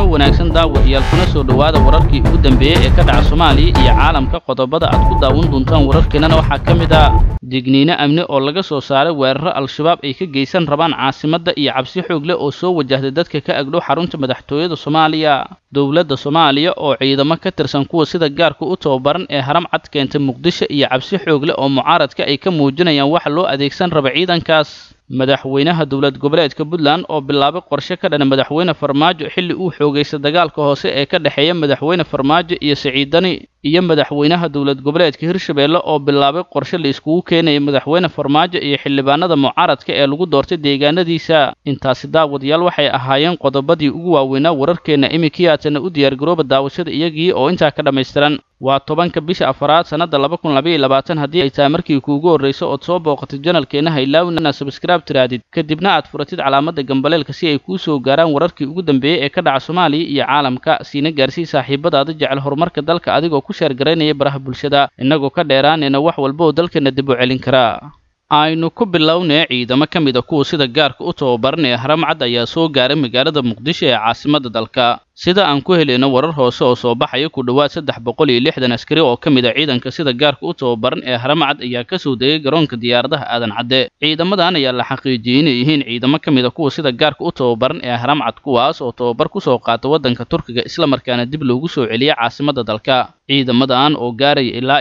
Kulanimo wanaagsan daawadayaal kuna soo dhawaada wararkii ugu dambeeyay ee ka dhaca Soomaaliya iyo caalamka qodobada aad ku daawan doontaan wararkeena waxaa kamid ah digniino amni oo laga soo saaray weeraro al-shabaab ay ka geysan rabaan caasimadda iyo cabsi xoog leh oo soo wajahday dadka ka agdhow xarunta madaxtooyada Soomaaliya dawladda Soomaaliya oo ciidamo ka tirsan kuwa sida gaarka u tababaran ee haram cad keentay Muqdisho iyo cabsi xoog leh oo mucaaradka ay ka muujinayaan wax loo adeegsan raba ciidankaas madaxweynaha dawlad goboleedka Puntland oo bilaabay qorshe ka dhan madaxweyne Farmaajo xilli uu xoogaysta dagaalka hoose ee ka dhaxeeya madaxweyne Farmaajo iyo Siciid Dani iyo madaxweynaha dawlad goboleedka Hirshabeelle oo bilaabay qorshe la iskugu keenay madaxweyne Farmaajo iyo xildhibaanada mucaaradka ee lagu doortay deegaanadiisa intaasi daawadayaal waxay ahaayeen qodobadii ugu waaweynaa wararkeena imikiyaatana u diyaar garooba daawashada iyagii oo intaa ka dhameystiran waa 10 bisha afraad sanada 2022 hadii ay tahay markii kuugu horeyso oo soo booqatay channelkeena haylaawina subscribe tiraadid kadibna aad furatid calaamada gambaleelka si ay kuu soo gaaraan wararkii ugu dambeeyay ee ka dhaca Soomaaliya iyo caalamka siina gaarsii saaxiibadaada jecel horumarka dalka adigoo ku share gareynaya baraha bulshada inagoo ka dheeraanayna wax walba oo dalkeena dib u celin kara aynu ku bilownay ciidamo kamid ah kuwa sida gaarka u tababaran ee haram cad ayaa soo gaaray magaalada Muqdisho ee caasimadda dalka sida aan ku helayno warar hoose oo soo baxaya ku dhawaad 360 askari oo kamid ah ciidanka sida gaarka u tababaran ee haram cad ayaa ka soo degay garoonka diyaaradaha aadan cadde ciidamadan ayaa la xaqiijiyay inay yihiin ciidamo kamid ah kuwa sida gaarka u tababaran ee haram cad kuwaas oo tababar ku soo qaatay wadanka Turkiga isla markaana dib loogu soo celiyay caasimadda dalka ciidamadan oo gaaray ilaa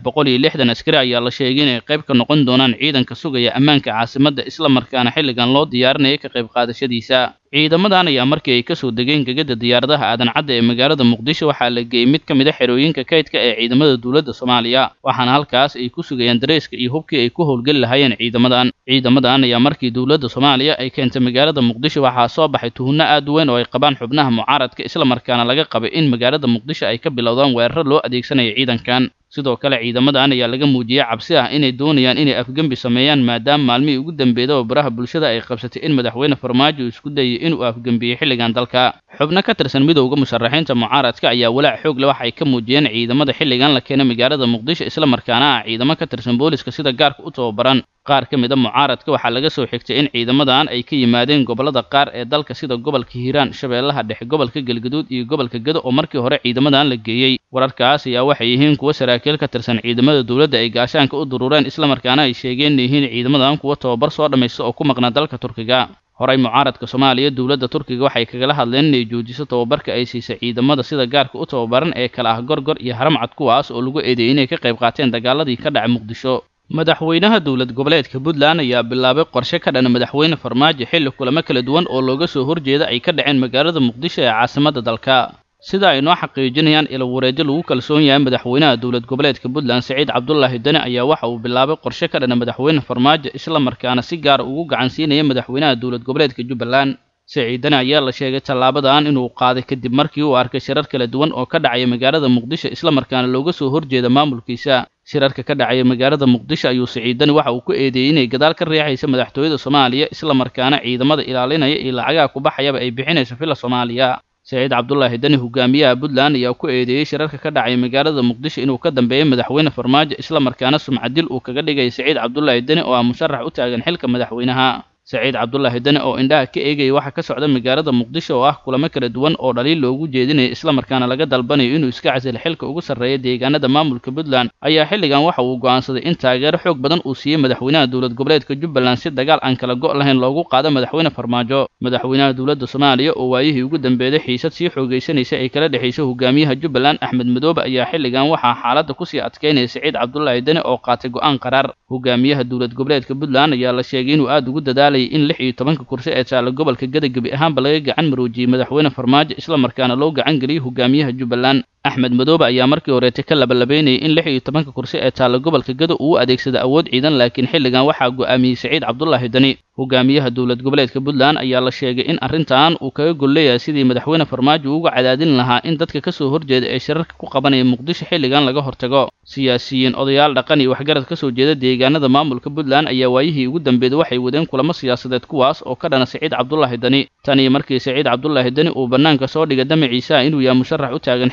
360 askari ayaa la sheegay inay qayb ka noqon doonaan ciidanka sugaya ammaanka caasimadda isla markaana xilligan loo diyaarinayay ka qayb qaadashadiisa ciidamadan ayaa markii ay ka soo degeen gagada diyaaradaha aadan cadde ee magaalada Muqdisho waxaa la geeyay mid kamid ah xerooyinka kaydka ee ciidamada dawladda Soomaaliya waxaana halkaas ay ku sugayaan dareeska iyo hubkii ay ku howlgali lahaayeen ciidamadan ayaa markii dawladda Soomaaliya ay keentay magaalada Muqdisho waxaa soo baxay tuhunno aad u weyn oo ay qabaan xubnaha mucaaradka isla markaana laga qabay in magaalada Muqdisho ay ka bilowdaan weeraro loo adeegsanayo ciidankan sidoo kale ciidamadan ayaa laga muujiyay cabsi ah inay doonayaan inay afgambi sameeyaan maadaama maalmihii ugu dambeeyay oo baraha bulshada ay qabsatay in madaxweyne Farmaajo isku dayay inuu afgambiyo xilligan dalka xubno ka tirsan midowga musharaxiinta mucaaradka ayaa walaac xoog leh waxay ka muujiyeen ciidamada xilligan la keenay magaalada Muqdisho isla markaana ciidamo ka tirsan booliska sida gaarka u tababaran qaar kamid ah mucaaradka waxaa laga soo xigtay in ciidamadan ay ka yimaadeen gobolada qaar ee dalka sida gobolka Hiiraan Shabeellaha Dhexe gobolka Galgaduud iyo gobolka Gado oo markii hore ciidamadan la geeyay wararkaas ayaa waxay yihiin kuwa saraakiil ka tirsan ciidamada dawladda ay gaashaanka u durureen isla markaana ay sheegeen in yihiin ciidamadan kuwa tababar soo dhameystay oo ku maqnaa dalka Turkiga horay mucaaradka Soomaaliya dawladda Turkiga waxay kaga hadleen inay joojiso tababarka ay siisay ciidamada sida gaarka u tababaran ee kala ah Gorgor iyo Haram Cad kuwaas oo lagu eedeeyay inay ka qayb qaateen dagaaladii ka dhacay Muqdisho madaxweynaha dawlad goboleedka Puntland ayaa bilaabay qorshe ka dhan madaxweyne Farmaajo xilli kulamo kala duwan oo looga soo horjeeda ay ka dhaceen magaalada Muqdisho ee caasimadda dalka sida ay noo xaqiijinayaan ilo wareejo lagu kalsoon yahay madaxweynaha dawlad goboleedka Puntland Siciid Cabdullaahi Dani ayaa waxa uu bilaabay qorshe ka dhan madaxweyne Farmaajo isla markaana si gaar ugu gacan siinaya madaxweynaha dawlad goboleedka Jubbaland Siciid Dani ayaa la sheegay talaabadan inuu qaaday kadib markii uu arkay shirar kala duwan oo ka dhacay magaalada Muqdisho isla markaana looga soo horjeeda maamulkiisa shirarka ka dhacay magaalada Muqdisho ayuu Siciid Dani waxa uu ku eedeeyay inay gadaal ka riixayso madaxtooyada Soomaaliya isla markaana ciidamada ilaalinaya iyo lacagaha ku baxayaba ay bixinayso fila Soomaaliya Siciid Cabdullaahi Dani hogaamiyaha Puntland ayaa ku eedeeyay shirarka ka dhacay magaalada Muqdisho inuu ka dambeeyay madaxweyne Farmaajo isla markaana sumcadil uu kaga dhigay Siciid Cabdullaahi Dani oo ah musharax u taagan xilka madaxweynaha Siciid Cabdullaahi Dani oo indhaha ka eegay waxa ka socda magaalada Muqdisho oo ah kulamo kala duwan oo dhaliil loogu jeedinay isla markaana laga dalbanayo inuu iska casilo xilka ugu sarreeya deegaanada maamulka Puntland ayaa xilligan waxa uu go'aansaday in taageero xoog badan uu siiyay madaxweynaha dawlad goboleedka Jubbaland si dagaal aan kala go' lahayn loogu qaado madaxweyne Farmaajo madaxweynaha dawladda Soomaaliya oo waayihii ugu dambeeyay xiisad sii xoogaysanaysa ay kala dhaxaysay hogaamiyaha Jubbaland Axmed Madoobe ayaa xilligan waxa xaaladda ku sii adkeynaya Siciid Cabdullaahi Dani oo qaatay go'aan qaraar hogaamiyaha dawlad goboleedka Puntland ayaa la sheegay inuu aad ugu dadaalay in 16 kursi ee taala gobolka Gadagabi ahaanba laga gacan maroojiyay madaxweyne Farmaajo isla markaana loo gacan galiyay hogaamiyaha Jubbaland Axmed Madoobe ayaa markii hore ka labalabeynay in 16 kursi ee taala gobolka Gado uu adeegsado awood ciidan laakiin xilligan waxa go'aamiyay Siciid Cabdullaahi Dani hogaamiyaha dawlad goboleedka Puntland ayaa la sheegay in arrintan uu kaga golleeyahay sidii madaxweyne Farmaajo uga cadaadin lahaa in dadka ka soo horjeeda ee shirarka ku qabanaya Muqdisho xilligan laga hortago siyaasiyiin odayaal dhaqan iyo waxgarad ka soo jeeda deegaanada maamulka Puntland ayaa waayihii ugu dambeeyay waxay wadeen kulamo siyaasadeed kuwaas oo ka dhana Siciid Cabdullaahi Dani tani markii Siciid Cabdullaahi Dani uu banaanka soo dhigay damaciisa inuu yahay musharax u taagan xilka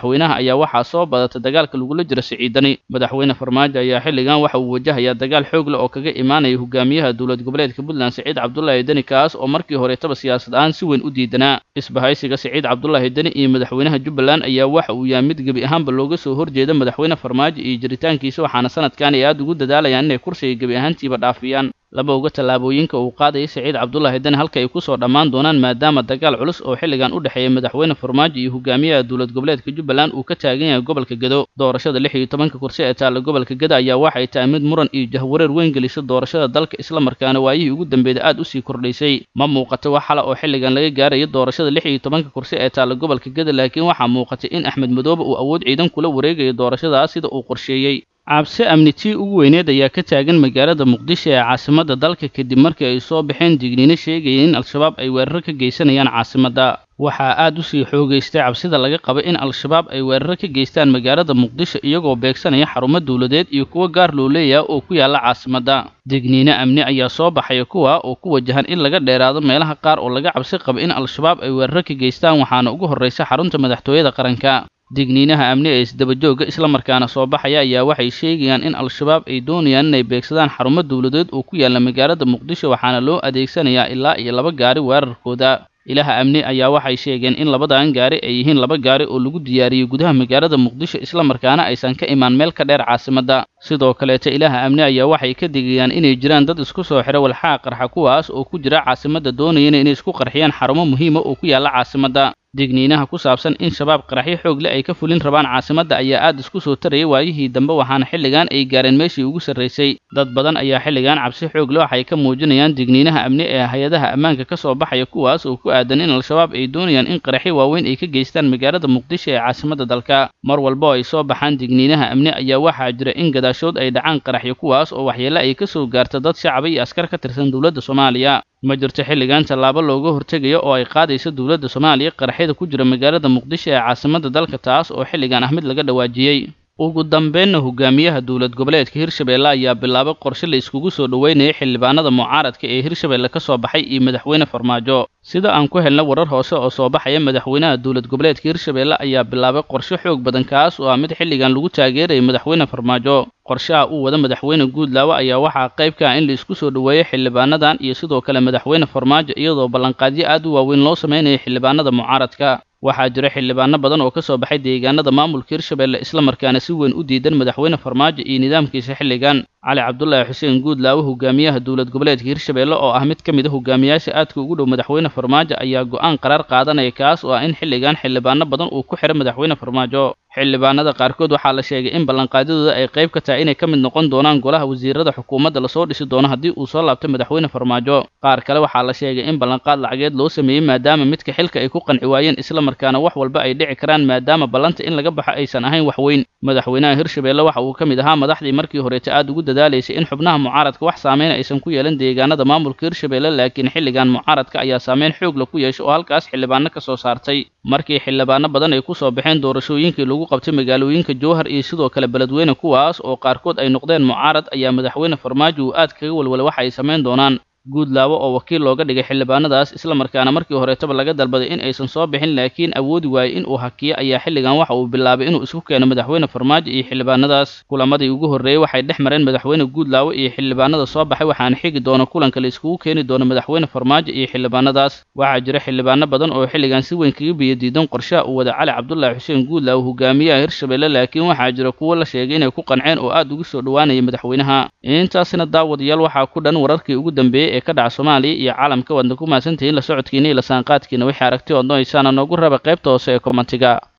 madaxweynaha ayaa waxaa soo badatay dagaalka lagula jiro Siciid Dani. Madaxweyne Farmaajo ayaa xilligan waxa uu wajahayaa dagaal xoog leh oo kaga imaanaya hogaamiyaha dowlad goboleedka Puntland Siciid Cabdullaahi Dani, kaas oo markii horeetaba siyaasad ahaan si weyn u diidanaa. Isbahaysiga Siciid Cabdullaahi Dani iyo madaxweynaha Jubbaland ayaa waxa uu yahay mid gebi ahaanba looga soo horjeeda madaxweyne Farmaajo iyo jiritaankiisa, waxaana sanadkan ay aad ugu dadaalayaan inay kursiga gebi ahaantiiba dhaafiyaan. laba uga tallaabooyinka uu qaadayay Siciid Cabdullaahi Dani halka ay ku soo dhammaan doonaan maadaama dagaal culus oo xilligan u dhexeeya madaxweyne Farmaajo iyo hogaamiyaha dowlad goboleedka Jubbaland uu ka taagan yahay gobolka Gedo. Doorashada 16 kursi ee taalla gobolka Gedo ayaa waxay tahay mid muran iyo jahwareer weyn gelisay doorashada dalka, isla markaana waayihii ugu dambeeyay aad u sii kordhaysay. Ma muuqato wax xal oo xilligan laga gaarayo doorashada 16 kursi ee taalla gobolka Gedo, laakiin waxaa muuqatay in Axmed Madoobe uu awood ciidan kula wareegayo doorashadaas sida uu qorsheeyay. cabsi amnitii ugu weyneed ayaa ka taagan magaalada Muqdisho ee caasimadda dalka kadib markii ay soo baxeen digniino sheegaya in Al-shabaab ay weerar ka geysanayaan caasimadda. waxaa aad u sii xoogaystay cabsida laga qabo in Al-shabaab ay weerar ka geystaan magaalada Muqdisho iyagoo beegsanaya xarumo dawladeed iyo kuwa gaar loo leeyahay oo ku yaala caasimadda. digniino amni ayaa soo baxaya kuwa oo ku wajahan in laga dheeraado meelaha qaar oo laga cabsi qabo in Al-shabaab ay weerar ka geystaan, waxaana ugu horreysa xarunta madaxtooyada qaranka. digniinaha amni ee isdaba jooga isla markaana soo baxaya ayaa waxay sheegayaan in Al-shabaab ay doonayaan inay beegsadaan xarumo dawladeed oo ku yaala magaalada Muqdisho, waxaana loo adeegsanayaa ilaa iyo 2 gaari weerarkooda. ilaha amni ayaa waxay sheegeen in labadan gaari ay yihiin 2 gaari oo lagu diyaariyay gudaha magaalada Muqdisho isla markaana aysan ka imaan meel ka dheer caasimadda. sidoo kale ilaha amni ayaa waxay ka digayaan inay jiraan dad isku soo xira walxaha qarxa kuwaas oo ku jira caasimadda doonayeen inay isku qarxiyaan xarumo muhiim ah oo ku yaala caasimadda. digniinaha ku saabsan in shabaab qaraxyo xoog leh ay ka fulin rabaan caasimadda ayaa aad isku soo tarayay waayihii dambe, waxaana xilligan ay gaareen meeshii ugu sarreysay. dad badan ayaa xilligan cabsi xoog leh waxay ka muujinayaan digniinaha amni ee hay'adaha ammaanka ka soo baxaya kuwaas oo ku aadan in Al-shabaab ay doonayaan in qaraxyo waaweyn ay ka geystaan magaalada Muqdisho ee caasimadda dalka. mar walba oo ay soo baxaan digniinaha amni ayaa waxaa jira in gadaashood ay dhacaan qaraxyo kuwaas oo waxyeello ay ka soo gaarta dad shacab iyo askar ka tirsan dowladda Soomaaliya. ma jirto xilligan tallaabo looga hortegayo oo ay qaadayso dowladda Soomaaliya qaraxyada ku jira magaalada Muqdisho ee caasimadda dalka, taas oo xilligan ah mid laga dhawaajiyay. ugu dambeynna hogaamiyaha dowlad goboleedka Hirshabelle ayaa bilaabay qorshe la iskugu soo dhaweynayay xildhibaanada mucaaradka ee Hirshabelle ka soo baxay iyo madaxweyne Farmaajo. sida aan ku helnay warar hoose oo soo baxaya, madaxweynaha dowlad goboleedka Hirshabelle ayaa bilaabay qorshe xoog badan kaas oo ah mid xilligan lagu taageerayo madaxweyne Farmaajo. qorshaha uu wada madaxweyne Guudlaawe ayaa waxaa qayb ka ah in la isku soo dhaweeyo xildhibaanadan iyo sidoo kale madaxweyne Farmaajo, iyadoo ballanqaadyo aad u waaweyn loo sameeyay xildhibaanada mucaaradka. waxaa jira xildhibaano badan oo ka soo baxay deegaanada maamulka Hirshabelle isla markaana si weyn u diidan madaxweyne Farmaajo iyo nidaamkiisa xilligan. Cali Cabdullaahi Xuseen Guudlaawe, hogaamiyaha dowlad goboleedka Hirshabelle oo ah mid ka mid ah hogaamiyaasha aadka ugu dhow madaxweyne Farmaajo, ayaa go'aan qaraar qaadanaya kaas oo ah in xilligan xildhibaano badan uu ku xiro madaxweyne Farmaajo. xildhibaanada qaarkood waxaa la sheegay in ballanqaadyadooda ay qayb ka tahay inay ka mid noqon doonaan golaha wasiirada xukuumadda la soo dhisi doono haddii uu soo laabto madaxweyne Farmaajo. qaar kale waxaa la sheegay in ballanqaad lacageed loo sameeyay maadaama midka xilka ay ku qanci waayeen isla markaana wax walba ay dhici karaan maadaama ballanta in laga baxo aysan ahayn wax weyn. madaxweynaha Hirshabelle waxa uu ka mid ahaa madaxdii markii horeeta aad ugu dadaalaysay in xubnaha mucaaradka wax saameyn aysan ku yeelan deegaanada maamulka Hirshabelle, laakiin xilligan mucaaradka ayaa saameyn xoog leh ku yeeshay oo halkaas xildhibaano ka soo saartay. markii xildhibaano badan ay ku soo baxeen doorashooyinkii lagu qabtay magaalooyinka Jowhar iyo sidoo kale beledweyne kuwaas oo qaarkood ay noqdeen mucaarad, ayaa madaxweyne Farmaajo uu aad kaga walwala waxa ay sameyn doonaan. Guudlaawe oo wakiil looga dhigay xildhibaanadaas isla markaana markii horeetaba laga dalbaday in aysan soo bixin laakiin awoodi waayay in uu hakiyo, ayaa xilligan waxa uu bilaabay inuu isku keeno madaxweyne Farmaajo iyo xildhibaanadaas. kulamadii ugu horreeyay waxay dhex mareen madaxweyne Guudlaawe iyo xildhibaanada soo baxay, waxaana xigi doona kulanka la iskugu keeni doono madaxweyne Farmaajo iyo xildhibaanadaas. waxaa jira xildhibaano badan oo xilligan si weyn kaga biyo diidan qorshaha uu wada Cali Cabdullaahi Xuseen Guudlaawe, hogaamiyaha Hirshabelle, laakiin waxaa jira kuwo la sheegay inay ku qanceen oo aad ugu soo dhawaanaya madaxweynaha. intaasina daawadayaal waxaa ku dhan wararkii ugu dambeeyay ee ka dhaca Soomaaliya iyo caalamka. waadna ku mahadsantihiin la socodkiina iyo la saanqaadkiina. wixii aragti oo noocaana noogu raba qaybta hoose ee kommentiga.